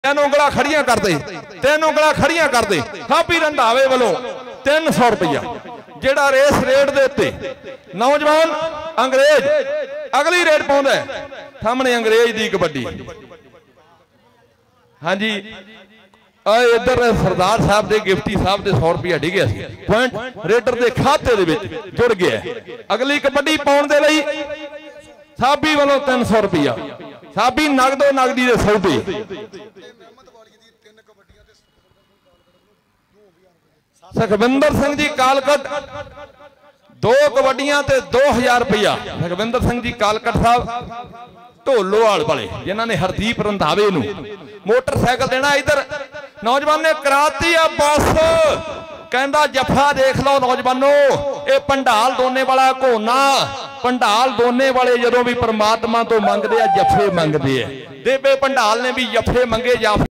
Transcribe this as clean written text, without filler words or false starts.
तीन उंगल खड़िया कर दे, तीन उंगल खड़िया कर दे। हापी रंधावे वालों 300 रुपया जेड़ा रेस रेट दे उत्ते नौजवान अंग्रेज अगली रेट पाउंदा है सामने अंग्रेज दी कबड्डी। हाँ जी इधर सरदार साहब दे गिफ्टी साहब दे 100 रुपया डिगया पॉइंट रेडर दे खाते दे विच जुड़ गया। अगली कबड्डी पाउण दे लई साबी वालों 300 रुपया। साबी नगदो नगदी दे सौदे। सुखविंदर सिंह जी कालकट 2 कबड्डियां ते 2000 रुपया। सुखविंदर सिंह जी कालकट साहब ढोलोवाल वाले जिन्होंने हरदीप रंधावे नूं मोटरसाइकिल देना। इधर नौजवान ने कराती है बस कहंदा जफा देख लो नौजवानों ये भंडाल दोने वाला घोना भंडाल दोने वाले जदों भी परमात्मा तो मंगदे आ जफे मंगदे आ। देबे भंडाल ने भी जफे मंगे।